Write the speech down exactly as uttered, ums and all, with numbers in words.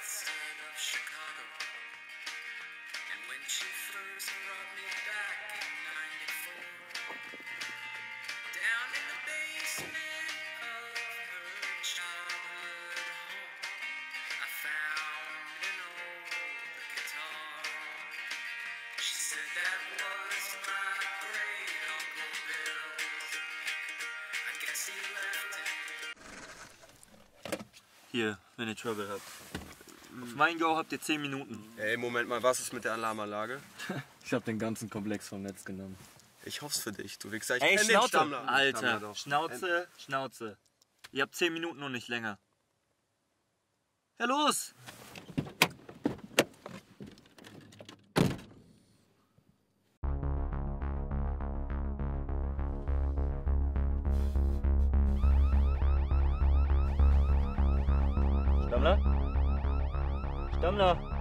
outside of Chicago. And when she first brought me back in ninety-four, down in the basement of her childhood home, I found an old guitar. She said that was my great Uncle Bill's. I guess he left it. Hier, wenn ihr Trouble habt. Auf mein Go habt ihr zehn Minuten. Ey, Moment mal, was ist mit der Alarmanlage? Ich hab den ganzen Komplex vom Netz genommen. Ich hoff's für dich. Du Wichser, ich Ey, kenn den Schnauze! Stammler. Stammler Alter, doch. Schnauze, Schnauze. Ihr habt zehn Minuten und nicht länger. Ja, los! Stammler? Stammler?